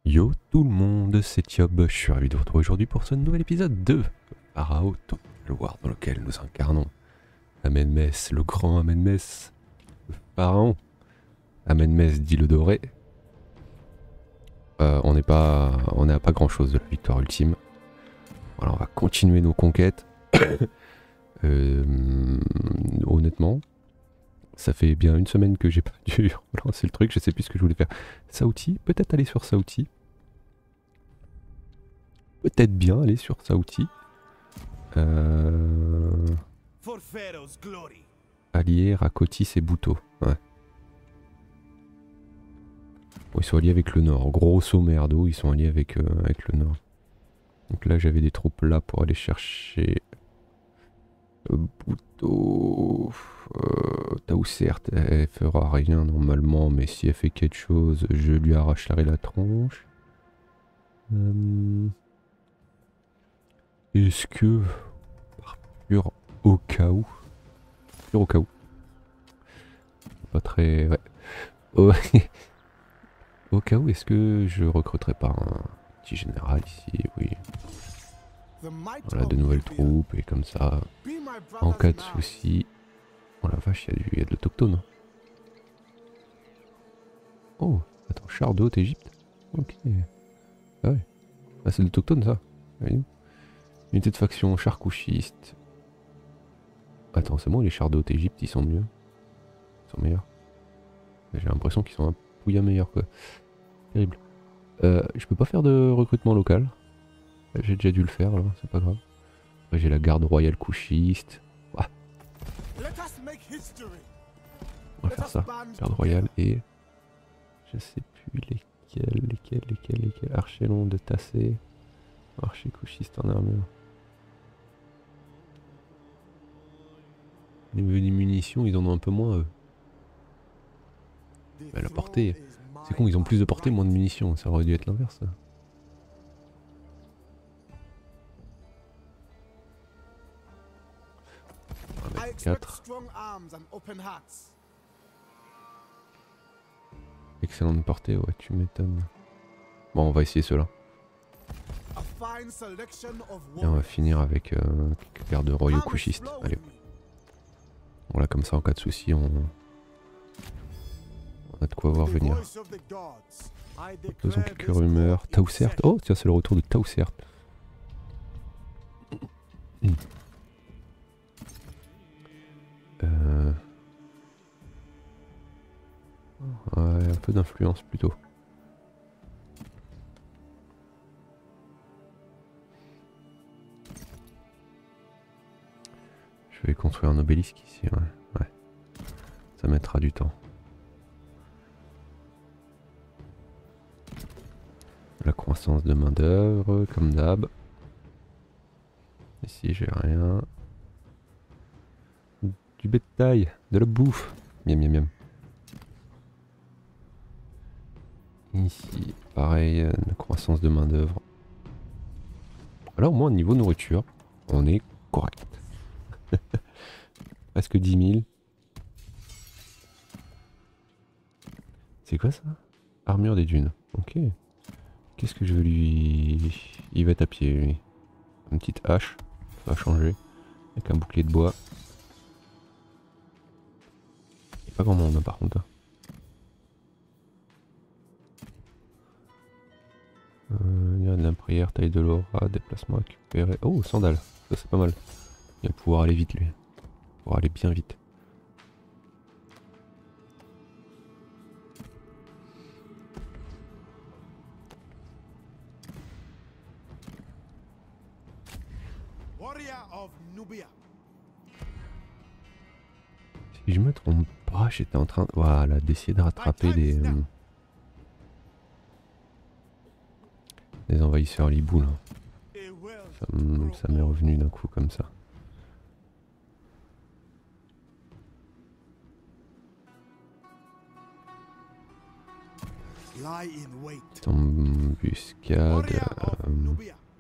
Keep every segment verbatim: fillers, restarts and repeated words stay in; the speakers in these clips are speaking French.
Yo tout le monde, c'est Tiob, je suis ravi de vous retrouver aujourd'hui pour ce nouvel épisode de Pharao Total War dans lequel nous incarnons Amenmès, le grand Amenmès, le pharaon, Amenmès dit le doré. Euh, on n'est pas, on n'est à pas grand chose de la victoire ultime. Voilà, on va continuer nos conquêtes. euh, honnêtement, ça fait bien une semaine que j'ai pas dû relancer le truc, je sais plus ce que je voulais faire. Saouti, peut-être aller sur Saouti. Peut-être bien aller sur Saouti. Euh... Allier, Rakotis et Bouto. Ouais. Bon, ils sont alliés avec le nord. Grosso merdo, ils sont alliés avec, euh, avec le nord. Donc là, j'avais des troupes là pour aller chercher euh, Bouto. Euh, Taouser, elle fera rien normalement, mais si elle fait quelque chose, je lui arracherai la tronche. Euh... Est-ce que, par pur au cas où, pur au cas où, pas très, ouais. Oh, au cas où, est-ce que je recruterai pas un petit général ici? Oui. Voilà, de nouvelles troupes et comme ça, en cas de souci. Oh la vache, il y, y a de l'autochtone. Oh, attends, char de Haute-Égypte. Ok. Ah ouais. Ah, c'est de l'autochtone ça. Oui. Unité de faction, char couchiste. Attends, c'est bon, les chars de Haute-Égypte, ils sont mieux. Ils sont meilleurs. J'ai l'impression qu'ils sont un pouilla meilleurs quoi. Terrible. Euh, je peux pas faire de recrutement local. J'ai déjà dû le faire là, c'est pas grave. Après j'ai la garde royale couchiste. Ah. On va faire ça. Garde royale et... Je sais plus lesquels, lesquels, lesquels, lesquels. Archelon de Tassé. Archer couchiste en armure. Au niveau des munitions, ils en ont un peu moins eux. Mais la portée... C'est con, ils ont plus de portée, moins de munitions. Ça aurait dû être l'inverse. quatre. Excellente portée, ouais, tu m'étonnes. Bon, on va essayer cela. Et on va finir avec euh, quelques gardes royaux couchistes. Allez. Voilà, comme ça, en cas de souci, on... on a de quoi voir venir. Faisons quelques rumeurs. Taouser. Oh, tiens, c'est le retour de Taouser. Mmh. Euh... Ouais, un peu d'influence plutôt. Je vais construire un obélisque ici, ouais. ouais. Ça mettra du temps. La croissance de main d'œuvre, comme d'hab. Ici j'ai rien. Du bétail, de la bouffe. Miam miam miam. Ici, pareil, la croissance de main d'œuvre. Alors au moins niveau nourriture, on est correct. Presque dix mille. C'est quoi ça? Armure des dunes. Ok. Qu'est-ce que je veux lui... Il va être à pied lui. Une petite hache, ça va changer. Avec un bouclier de bois. Il n'y a pas grand monde hein, par contre. Euh, il y a de la prière, taille de l'aura, déplacement récupéré. Oh, sandales, ça c'est pas mal. Il va pouvoir aller vite lui. Il va pouvoir aller bien vite. Si je me trompe pas, j'étais en train voilà, d'essayer de rattraper des, euh, des envahisseurs libou là. Ça, ça m'est revenu d'un coup comme ça. Embuscade. Euh,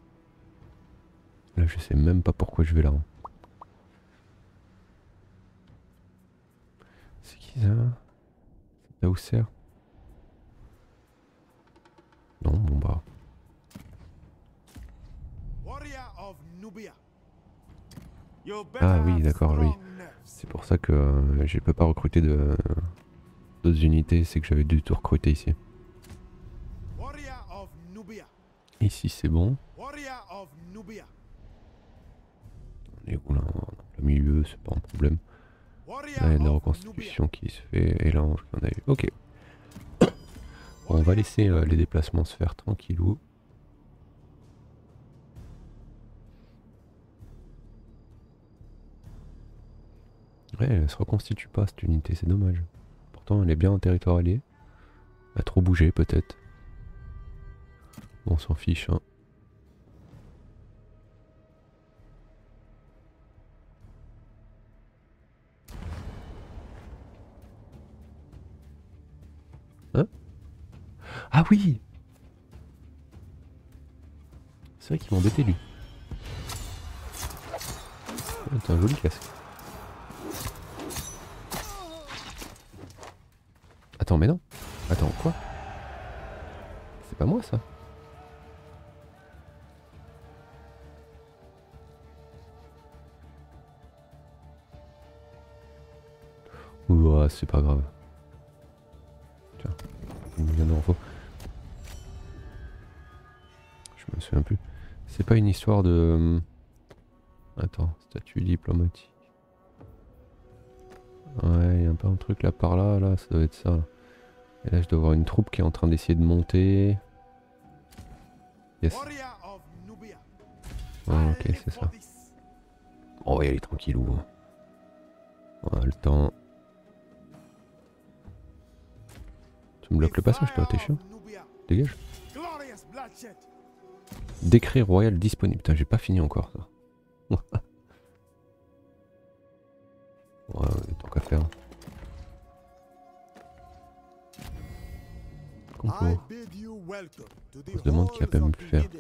là je sais même pas pourquoi je vais là. C'est qui ça? C'est Taouser? Non, bon bah. Ah oui, d'accord, oui. C'est pour ça que euh, je peux pas recruter de d'autres unités, c'est que j'avais dû tout recruter ici. Ici c'est bon. On est où là? Dans le milieu, c'est pas un problème. Là il y a de la reconstitution qui se fait, et là on a eu. Ok. Bon, on va laisser euh, les déplacements se faire tranquillou. Ouais, elle se reconstitue pas cette unité, c'est dommage. Pourtant elle est bien en territoire allié. Elle a trop bougé peut-être. Bon, on s'en fiche hein. Hein? Ah oui! C'est vrai qu'il m'embêtait lui. C'est un joli casque. Attends, mais non. Attends, quoi? C'est pas moi ça? Ouah, c'est pas grave. Tiens, il y en a en faux. Je me souviens plus. C'est pas une histoire de... Attends, statut diplomatique. Ouais, il y a un peu un truc là par là, là, ça doit être ça. Là. Et là, je dois avoir une troupe qui est en train d'essayer de monter. Yes. Ah, ok, c'est ça. On va y aller tranquillou. On a le temps. Tu me bloques le passage, toi, t'es chiant. Dégage. Décret royal disponible. Putain, j'ai pas fini encore ça. Ouais, tant qu'à faire. Complot. On se demande qui a pas même pu faire.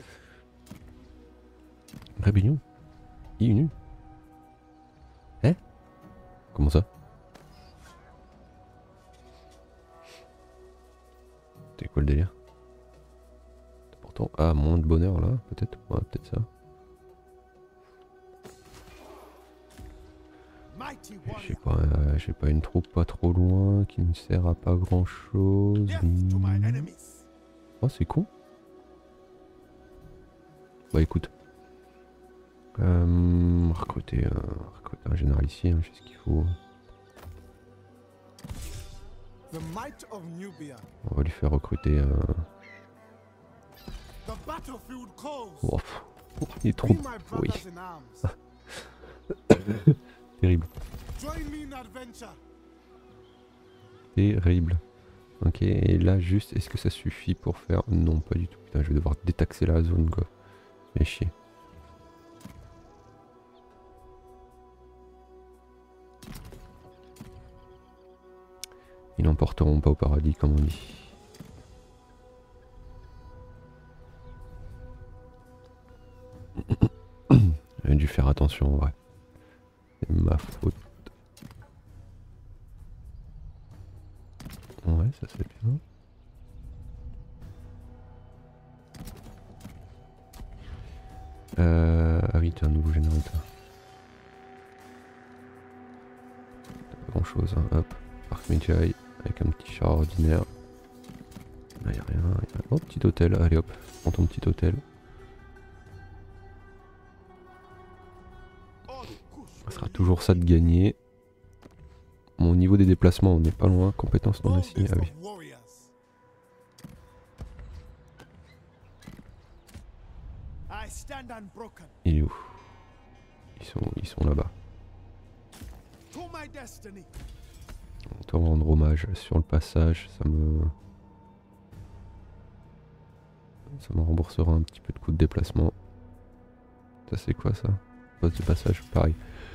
Rébellion? I U N U? Hein? Comment ça? C'est quoi le délire? Pourtant, ah, moins de bonheur là, peut-être? Ouais, peut-être ça. J'ai pas, euh, j'ai pas une troupe pas trop loin qui ne sert à pas grand chose. Mmh. Oh, c'est con. Bah écoute. Euh, recruter, euh, recruter un général ici, hein, je sais ce qu'il faut. On va lui faire recruter. Euh... Oh, pff, oh, il est trop. Oui. Terrible. Terrible. Ok, et là juste, est-ce que ça suffit pour faire... Non, pas du tout. Putain, je vais devoir détaxer la zone, quoi. Mais chier. Ils n'emporteront pas au paradis, comme on dit. J'ai dû faire attention, en vrai. C'est ma faute. Ouais, ça c'est bien. Euh... Ah oui, t'es un nouveau générateur. Pas grand chose, hein. Hop. Parc Medjay avec un petit char ordinaire. Là y'a rien. Y a... Oh, petit hôtel. Allez hop, prends ton petit hôtel. Ça sera toujours ça de gagner. Mon niveau des déplacements, on n'est pas loin. Compétence non assignée. Ah oui. Il est où? Ils sont, ils sont là-bas. On doit rendre hommage sur le passage. Ça me... Ça me remboursera un petit peu de coût de déplacement. Ça c'est quoi ça? Poste de passage, pareil.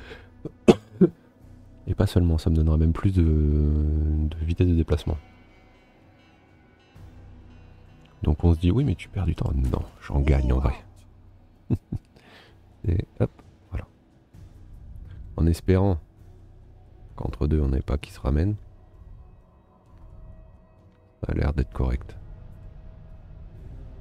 Et pas seulement, ça me donnera même plus de, de vitesse de déplacement. Donc on se dit, oui mais tu perds du temps. Non, j'en gagne en vrai. Et hop, voilà. En espérant qu'entre deux on n'ait pas qui se ramène. Ça a l'air d'être correct.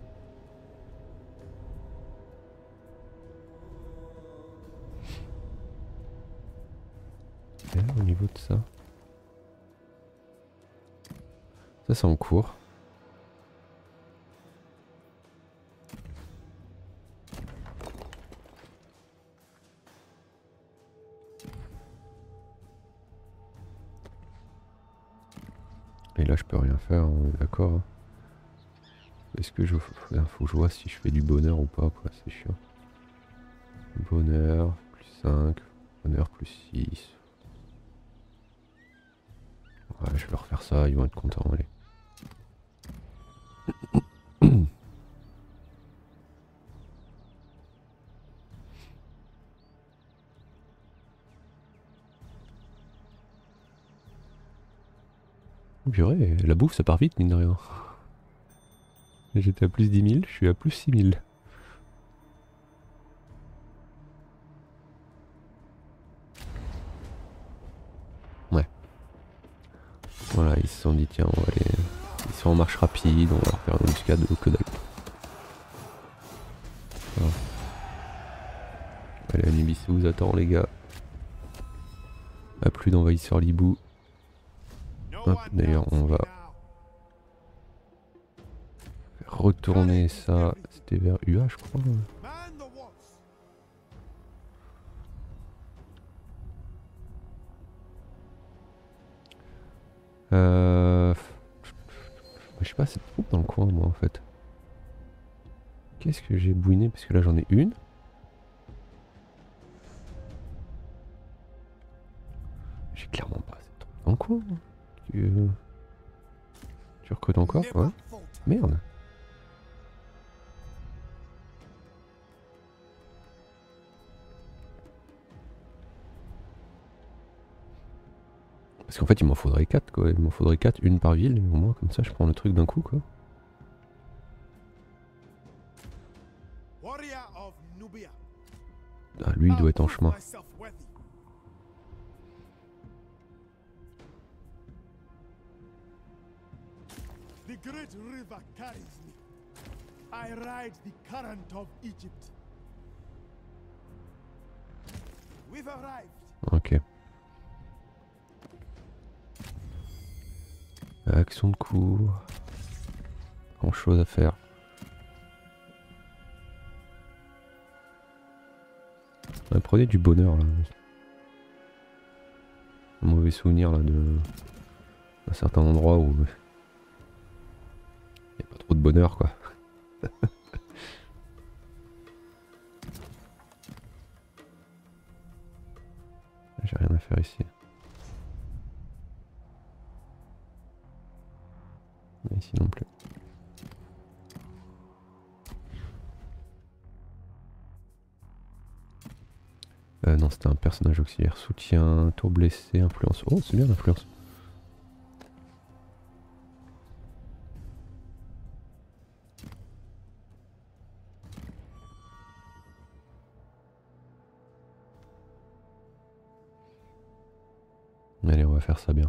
au niveau de ça. Ça c'est en cours. Et là je peux rien faire, on est d'accord. Hein. Est-ce que je... Faut que je vois si je fais du bonheur ou pas, quoi, c'est chiant. Bonheur, plus cinq, bonheur, plus six. Ouais, je vais leur faire ça, ils vont être contents, allez. Purée, la bouffe ça part vite mine de rien. J'étais à plus dix mille, je suis à plus six mille. Ouais. Voilà, ils se sont dit tiens on va aller. Ils sont en marche rapide, on va leur faire une muscade au que dalle. Voilà. Allez Anubis vous attend les gars. A plus d'envahisseurs l'hibou. Hop, d'ailleurs on va retourner ça, c'était vers U A je crois. Euh... Je sais pas, c'est trop dans le coin moi en fait. Qu'est-ce que j'ai bouiné parce que là j'en ai une. J'ai clairement pas assez trop dans le coin. Tu, euh... tu recrutes encore? Ouais. Merde. Parce qu'en fait il m'en faudrait quatre quoi, il m'en faudrait quatre, une par ville, au moins comme ça je prends le truc d'un coup quoi. Ah lui il doit être en chemin. The great river carries me. I ride the current of Egypt. We've arrived. Ok. Action de cours. Grand chose à faire. Ah, prenez du bonheur là. Un mauvais souvenir là de d'un certain endroit où il n'y a pas trop de bonheur quoi. J'ai rien à faire ici. Mais ici non plus. Euh, non, c'était un personnage auxiliaire. Soutien, tour blessé, influence. Oh, c'est bien l'influence. Allez, on va faire ça bien.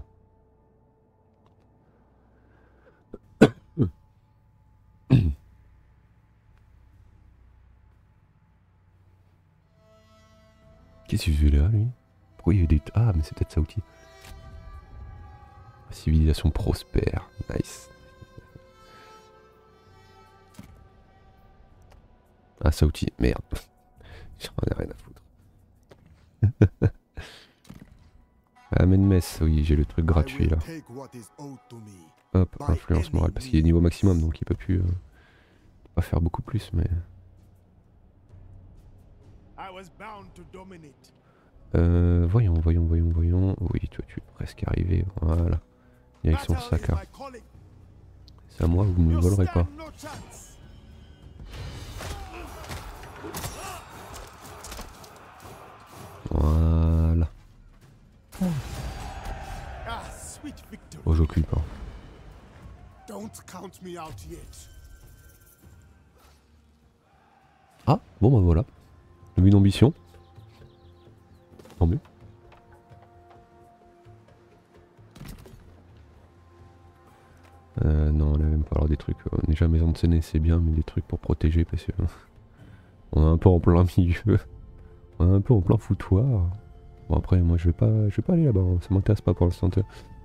Qu'est-ce qu'il fait là, lui? Pourquoi il y a des... Ah, mais c'est peut-être Saouti. Civilisation prospère. Nice. Ah, Saouti. Merde. J'en ai rien à foutre. Ah, Menmes. Oui, j'ai le truc gratuit, là. Hop, influence morale. Parce qu'il est niveau maximum, donc il peut plus... Euh, pas faire beaucoup plus, mais... Euh, voyons, voyons, voyons, voyons. Oui, toi tu es presque arrivé. Voilà. Direction Saka. C'est à moi, vous ne me volerez pas. Voilà. Oh, j'occupe. Hein. Ah, bon bah voilà. Une ambition. Tant mieux. Euh, non, on a même pas alors des trucs. Euh, déjà maison de Séné c'est bien, mais des trucs pour protéger parce que euh, on est un peu en plein milieu. On est un peu en plein foutoir. Bon après moi je vais pas je vais pas aller là-bas, hein. Ça m'intéresse pas pour l'instant.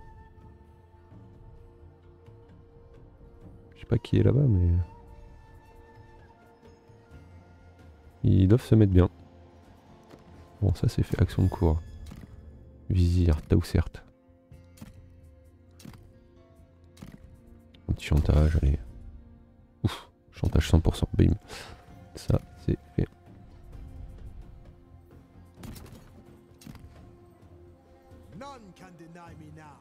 Je sais pas qui est là-bas mais... Ils doivent se mettre bien. Bon ça c'est fait, action de cours. Vizir, Taoussert. Un petit chantage, allez. Ouf, chantage cent pour cent, bim. Ça c'est fait. None can deny me now.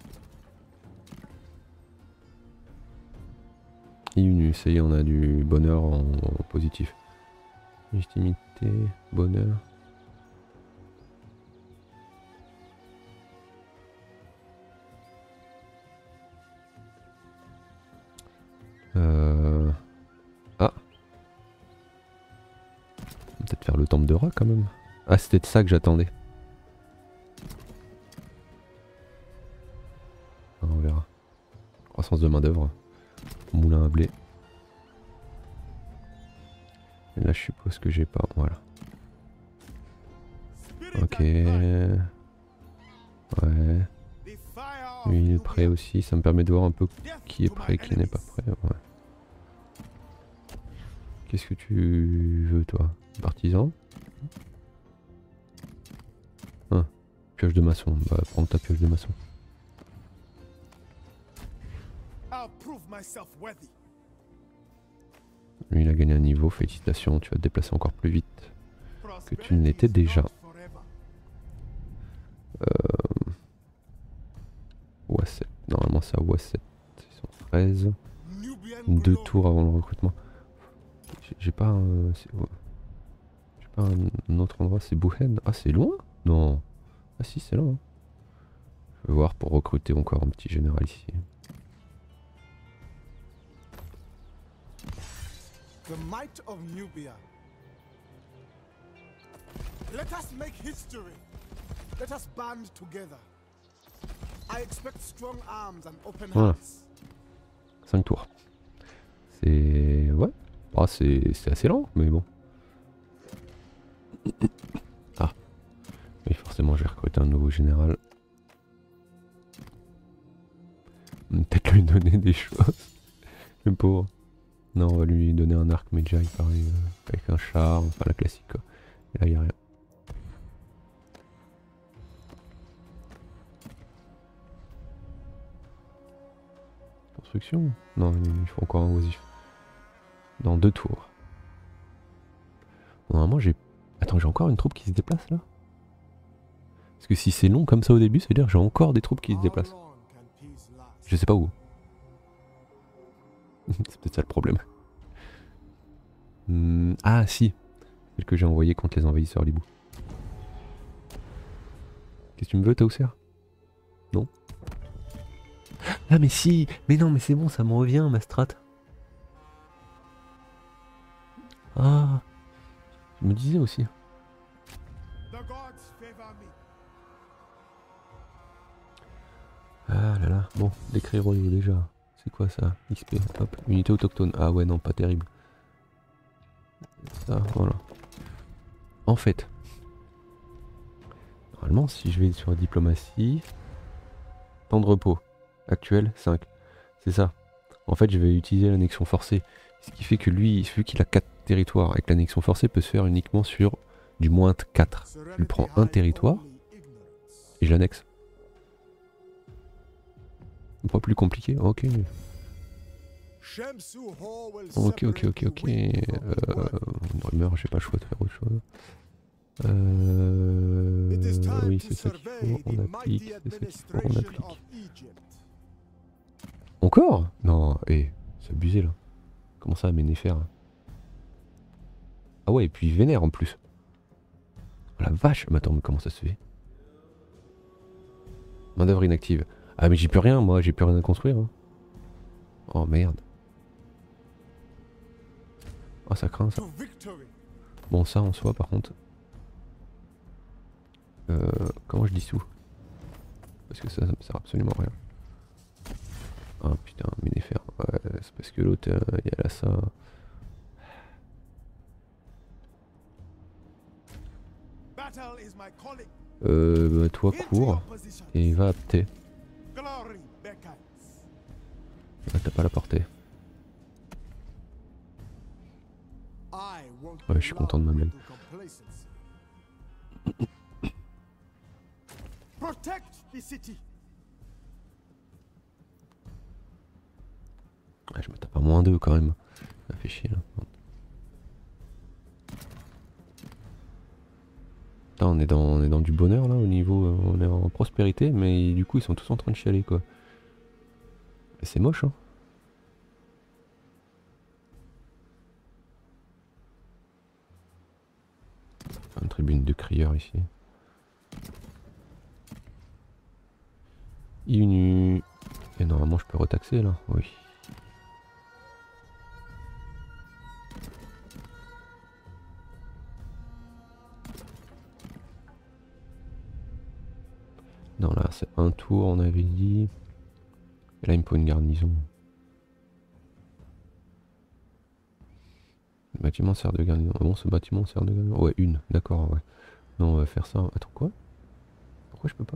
Inu, ça y est, on a du bonheur en, en positif. Légitimité, bonheur. Euh... Ah. Peut-être faire le temple de Ra quand même. Ah, c'était de ça que j'attendais. Ah, on verra. Croissance de main d'œuvre. Moulin à blé. Et là, je suppose que j'ai pas. Voilà. Ok. Ouais. Lui, il est prêt aussi. Ça me permet de voir un peu qui est prêt, qui n'est pas prêt. Ouais. Qu'est-ce que tu veux, toi? Partisan? Hein, pioche de maçon. Bah, prends ta pioche de maçon. Lui, il a gagné un niveau. Félicitations, tu vas te déplacer encore plus vite que tu ne l'étais déjà. Euh... W A sept. Normalement, c'est à W A sept. Ils sont treize. Deux tours avant le recrutement. J'ai pas un... J'ai pas un autre endroit. C'est Bouhen. Ah, c'est loin? Non. Ah si, c'est là. Hein. Je vais voir pour recruter encore un petit général ici. The might of Nubia. Let us make history. Let us band together. I expect strong arms and open Voilà. hearts. cinq tours. C'est... Ouais. Ah, c'est assez lent, mais bon. Ah. Oui, forcément, je vais recruter un nouveau général. Peut-être lui donner des choses. Le pauvre. Non, on va lui donner un arc Medjay, pareil, euh, avec un char, enfin la classique quoi. Et là, il n'y a rien. Construction? Non, il faut encore un oisif. Dans deux tours. Bon, normalement, j'ai... Attends, j'ai encore une troupe qui se déplace là? Parce que si c'est long comme ça au début, ça veut dire que j'ai encore des troupes qui se déplacent. Je sais pas où. C'est peut-être ça le problème. Hum, ah si, celle que j'ai envoyée contre les envahisseurs Libou. Qu'est-ce que tu me veux, Taouser? Non? Ah mais si, mais non mais c'est bon, ça me revient ma strat. Ah, je me disais aussi. Ah là là, bon, décret royaux déjà. C'est quoi ça? X P, hop, unité autochtone. Ah ouais non, pas terrible. Ça, voilà. En fait, normalement si je vais sur diplomatie, temps de repos, actuel cinq, c'est ça. En fait je vais utiliser l'annexion forcée, ce qui fait que lui, vu qu'il a quatre territoires, avec l'annexion forcée peut se faire uniquement sur du moins quatre. Je lui prends un territoire et je l'annexe. Pas plus compliqué, ok. Ok, ok, ok, ok. Euh, une rumeur, j'ai pas le choix de faire autre chose. Euh, oui, c'est ça qu'il faut, on applique, c'est ça qu'il faut, on applique. Encore? Non, hé, hey, c'est abusé là. Comment ça, Ménéfer? Ah ouais, et puis vénère en plus. Oh la vache, mais attends, mais comment ça se fait? Main d'œuvre inactive. Ah mais j'ai plus rien, moi, j'ai plus rien à construire. Hein. Oh merde. Oh ça craint ça. Bon ça en soi par contre. Euh, comment je dissous? Parce que ça, ça me sert absolument à rien. Ah putain, Ménéfer. Ouais, c'est parce que l'autre, euh, il y a là ça. Euh, bah, toi Into cours your position. et va à Pté. Glory beckons. Ah, t'as pas la portée. I won't Ouais, be je suis content de ma lulled blague. into complacency. Protect the city. Ah, je me tape à moins deux quand même. Ça fait chier là. Putain, on est dans, on est dans du bonheur là au niveau. euh, On est en prospérité, mais du coup ils sont tous en train de chialer quoi. Et c'est moche hein. Une tribune de crieurs ici. Inu. Et normalement je peux retaxer là. Oui. Non là c'est un tour on avait dit. Et là il me faut une garnison. Le bâtiment sert de garnison. Ah bon ce bâtiment sert de garnison. Ouais une, d'accord ouais. Non on va faire ça. Attends quoi? Pourquoi je peux pas?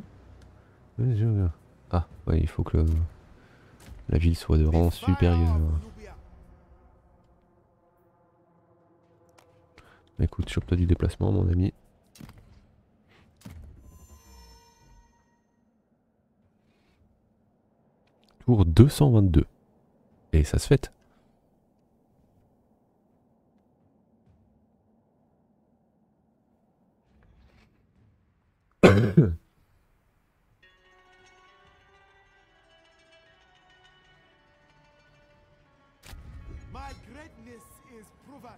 Ah ouais il faut que le... la ville soit de rang The fire supérieur. of Nubia. Écoute, chope-toi du déplacement mon ami. Tour deux cent vingt-deux. Et ça se fête. My greatness is proven.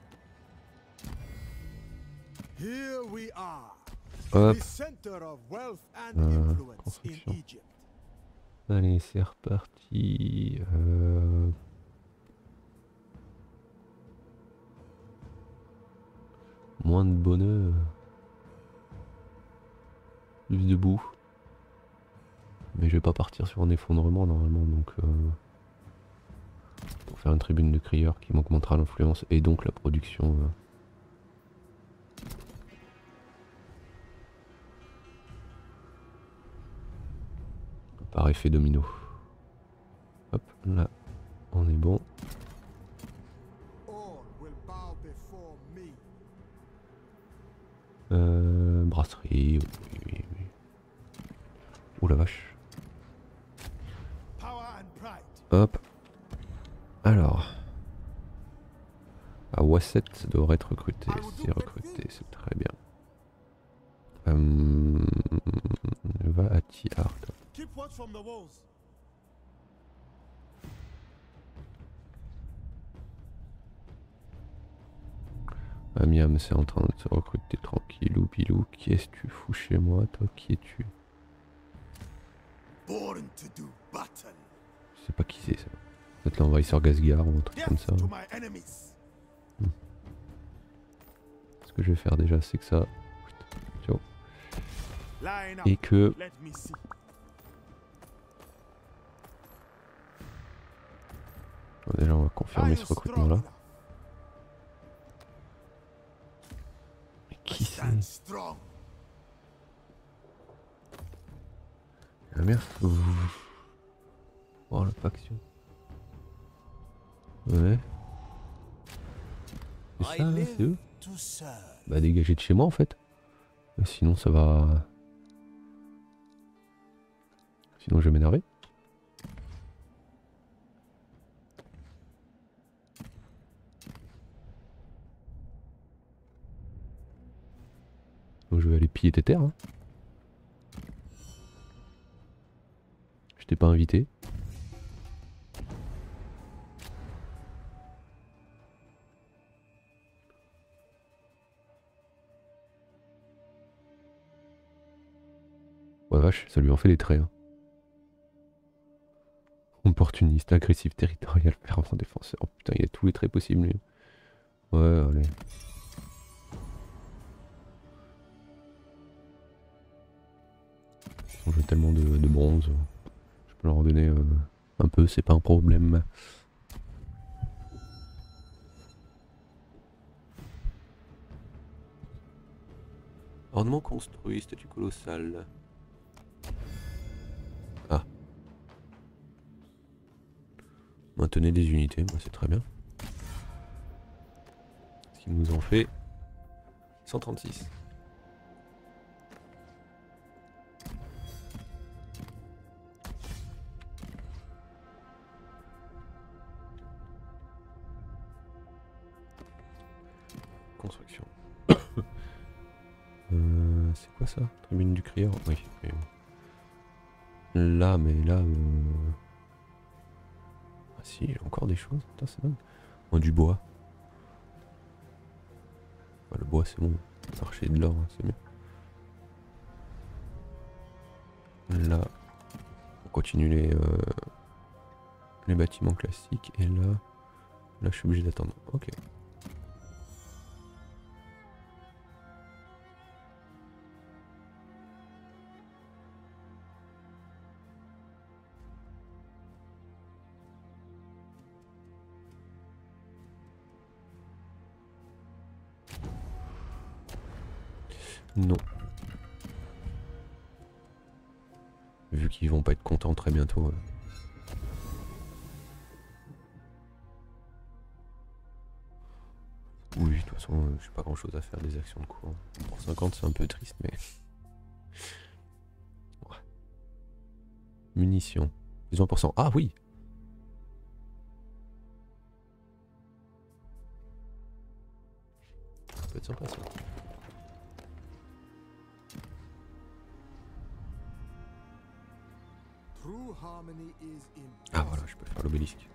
Here we are. Hop. The center of wealth and Euh, influence in construction. Egypt. Allez, c'est reparti. Euh... Moins de bonheur. Plus de boue. Mais je vais pas partir sur un effondrement normalement, donc... Euh... Pour faire une tribune de crieurs qui m'augmentera l'influence et donc la production. Euh... Par effet domino. Hop, là, on est bon. All will bow before me. Euh, brasserie, oui, oui, oui. Oh la vache. Power and pride. Hop. Alors. À Wasset, ça devrait être recruté. C'est recruté, c'est très bien. Euh, va à Tiard. Keep watch from the walls. Amiam, c'est en train de se recruter tranquillou, pilou. Qui est-ce que tu fous chez moi, toi? Qui es-tu? Born to do battle. Je sais pas qui c'est ça. Peut-être l'envahisseur Gasgar ou un truc comme ça. Death to my enemies. Ce que je vais faire déjà, c'est que ça. Ciao. Line up. Et que. Let me see. Bon, déjà, on va confirmer Are ce you recrutement strong là. enough? Mais qui c'est? Stand strong. La merde. Oh la faction. Ouais. C'est ça, c'est eux? To serve. Bah dégagez de chez moi en fait. Sinon ça va... Sinon je vais m'énerver. Donc je vais aller piller tes terres. Hein. Je t'ai pas invité. Oh la vache, ça lui en fait des traits. Hein. Opportuniste, agressif, territorial, fervent défenseur. Oh, putain, il y a tous les traits possibles lui. Ouais, allez. J'ai tellement de, de bronze. Je peux leur en donner euh, un peu, c'est pas un problème. Oh Bombardement construit, statue colossale. Ah. Maintenez des unités, moi c'est très bien. Ce qui nous en fait cent trente-six. Construction. euh, c'est quoi ça? Tribune du crieur? Oui. oui. Là, mais là... Euh... Ah si, il y a encore des choses. Putain, c'est dingue. Oh, du bois. Enfin, le bois, c'est bon. Marché de l'or, hein, c'est mieux. Là, on continue les, euh, les bâtiments classiques. Et là, là, je suis obligé d'attendre. Ok. Non. Vu qu'ils vont pas être contents très bientôt. Euh. Oui, de toute façon, euh, j'ai pas grand chose à faire des actions de cours. Pour cinquante, c'est un peu triste, mais. Ouais. Munitions. vingt pour cent. Ah oui! Ça peut être sympa ça. Ah voilà, je peux faire l'obélisque.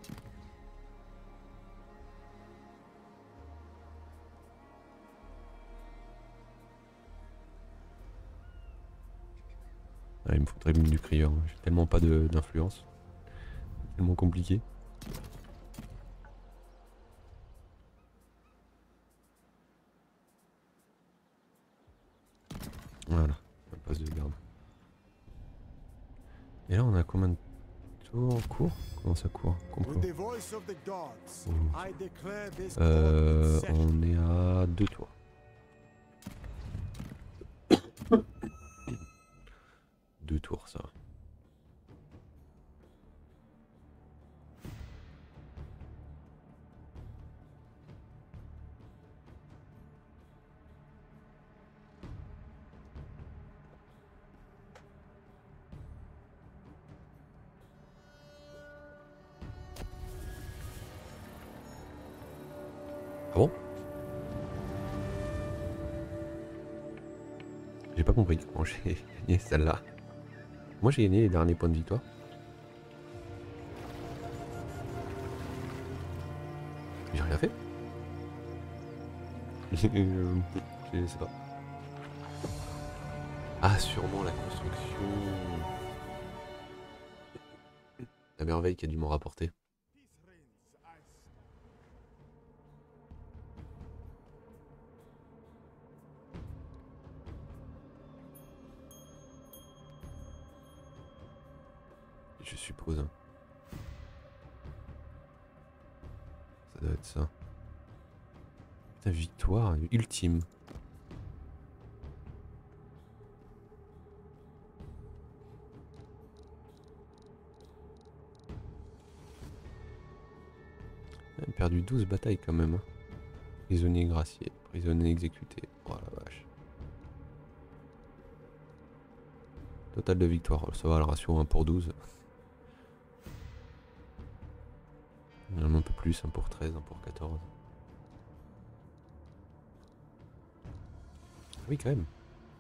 Ah, il me faudrait une du crieur, j'ai tellement pas d'influence. Tellement compliqué. Voilà, un passe de garde. Et là on a combien de tours en cours? Comment ça court? Comprends. Euh, on est à deux tours. Deux tours ça. Ah bon? J'ai pas compris comment j'ai gagné celle-là. Moi j'ai gagné les derniers points de victoire. J'ai rien fait. Je sais pas. Ah sûrement la construction. La merveille qui a dû m'en rapporter. Je suppose. Ça doit être ça. Ta victoire ultime. On a perdu douze batailles quand même. Hein. Prisonnier gracié, prisonnier exécuté. Oh la vache. Total de victoire, ça va le ratio un pour douze. Un peu plus, un pour treize, un pour quatorze. Oui quand même.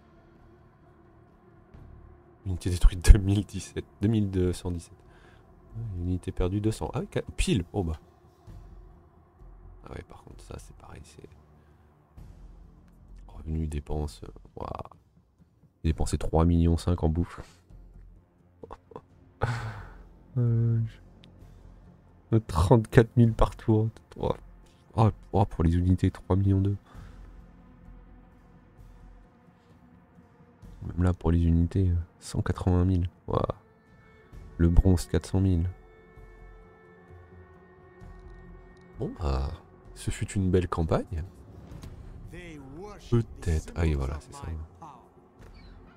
Unité détruite deux mille dix-sept. deux mille deux cent dix-sept. Unité perdue deux cents. Ah oui, pile. Oh bah. Ah ouais, par contre ça c'est pareil, c'est... Revenu, dépenses. Waouh. J'ai dépensé trois millions cinq en bouffe. euh, trente-quatre mille par tour. Oh, oh, oh, pour les unités, trois millions deux. Même là pour les unités, cent quatre-vingt mille. Wow. Le bronze, quatre cent mille. Bon bah, ce fut une belle campagne. Peut-être. Ah oui, voilà, c'est ça.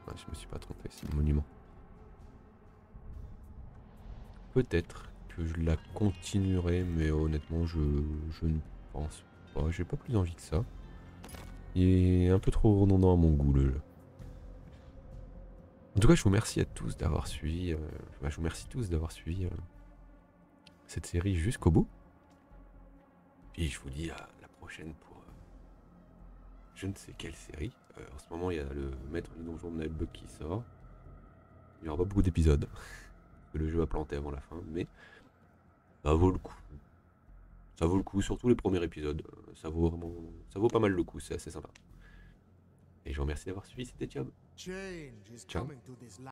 Ouais, je me suis pas trompé, c'est le monument. Peut-être que je la continuerai, mais honnêtement, je, je ne pense pas. J'ai pas plus envie que ça. Il est un peu trop redondant à mon goût, le jeu. En tout cas, je vous remercie à tous d'avoir suivi. Euh, enfin, je vous remercie tous d'avoir suivi euh, cette série jusqu'au bout. Et je vous dis à la prochaine pour euh, je ne sais quelle série. Euh, en ce moment, il y a le Maître du Donjon de Nightbug qui sort. Il n'y aura pas beaucoup d'épisodes. Le jeu a planté avant la fin, mais ça vaut le coup. Ça vaut le coup, surtout les premiers épisodes. Euh, Ça vaut vraiment, ça vaut pas mal le coup, c'est assez sympa. Et je vous remercie d'avoir suivi, c'était Job. Change is Ciao. coming to this land.